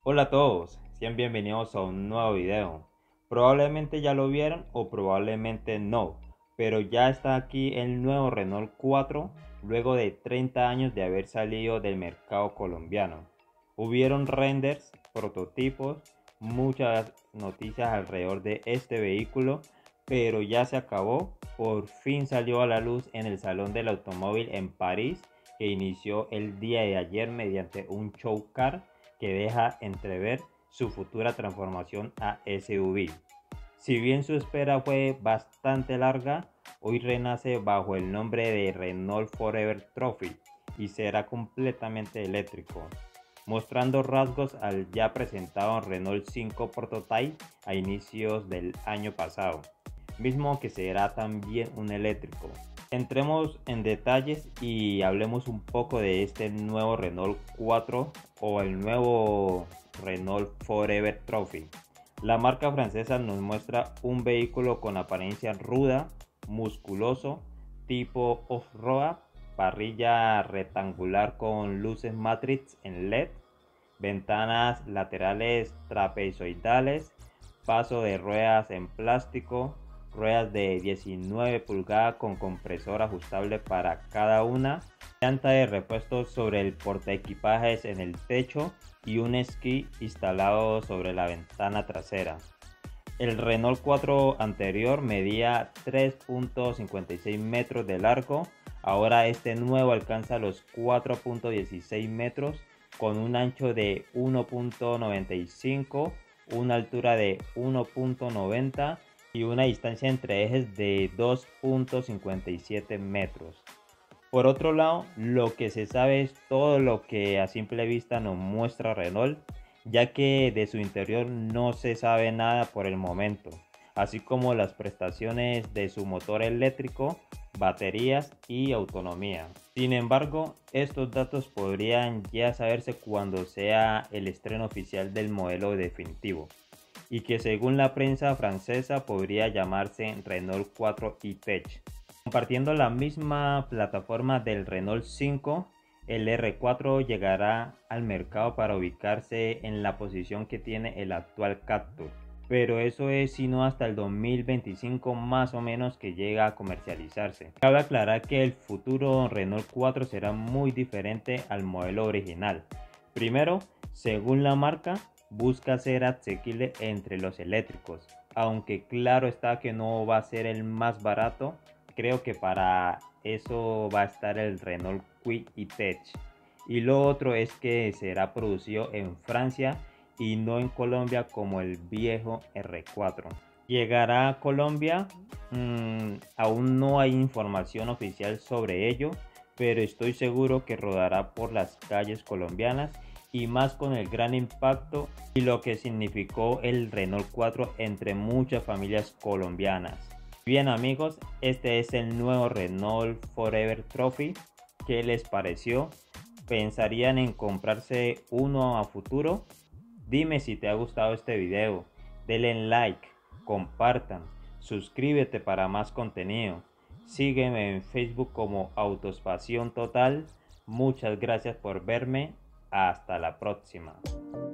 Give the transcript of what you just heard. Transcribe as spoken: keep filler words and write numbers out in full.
Hola a todos, sean bienvenidos a un nuevo video. Probablemente ya lo vieron o probablemente no, pero ya está aquí el nuevo Renault cuatro luego de treinta años de haber salido del mercado colombiano. Hubieron renders, prototipos, muchas noticias alrededor de este vehículo, pero ya se acabó. Por fin salió a la luz en el Salón del Automóvil en París, que inició el día de ayer mediante un show car que deja entrever su futura transformación a S U V. Si bien su espera fue bastante larga, hoy renace bajo el nombre de Renault Forever Trophy y será completamente eléctrico, mostrando rasgos al ya presentado Renault cinco Prototype a inicios del año pasado, mismo que será también un eléctrico. Entremos en detalles y hablemos un poco de este nuevo Renault cuatro o el nuevo Renault Forever Trophy. La marca francesa nos muestra un vehículo con apariencia ruda, musculoso, tipo off-road, parrilla rectangular con luces Matrix en L E D, ventanas laterales trapezoidales, paso de ruedas en plástico, ruedas de diecinueve pulgadas con compresor ajustable para cada una, llanta de repuesto sobre el portaequipajes en el techo y un esquí instalado sobre la ventana trasera. El Renault cuatro anterior medía tres punto cincuenta y seis metros de largo, ahora este nuevo alcanza los cuatro punto dieciséis metros con un ancho de uno punto noventa y cinco, una altura de uno punto noventa y una distancia entre ejes de dos punto cincuenta y siete metros. Por otro lado, lo que se sabe es todo lo que a simple vista nos muestra Renault, ya que de su interior no se sabe nada por el momento, así como las prestaciones de su motor eléctrico, baterías y autonomía. Sin embargo, estos datos podrían ya saberse cuando sea el estreno oficial del modelo definitivo, y que según la prensa francesa podría llamarse Renault cuatro e-Tech. Compartiendo la misma plataforma del Renault cinco, el R cuatro llegará al mercado para ubicarse en la posición que tiene el actual Captur, pero eso es sino hasta el dos mil veinticinco más o menos que llega a comercializarse. Cabe aclarar que el futuro Renault cuatro será muy diferente al modelo original. Primero, según la marca, busca ser asequible entre los eléctricos, aunque claro está que no va a ser el más barato. Creo que para eso va a estar el Renault Kwid e-Tech. Y lo otro es que será producido en Francia y no en Colombia como el viejo R cuatro. ¿Llegará a Colombia? Mm, aún no hay información oficial sobre ello, pero estoy seguro que rodará por las calles colombianas, y más con el gran impacto y lo que significó el Renault cuatro entre muchas familias colombianas. Bien amigos, este es el nuevo Renault Forever Trophy. ¿Qué les pareció? ¿Pensarían en comprarse uno a futuro? Dime si te ha gustado este video, denle like, compartan, suscríbete para más contenido, sígueme en Facebook como Autospasión Total. Muchas gracias por verme, hasta la próxima.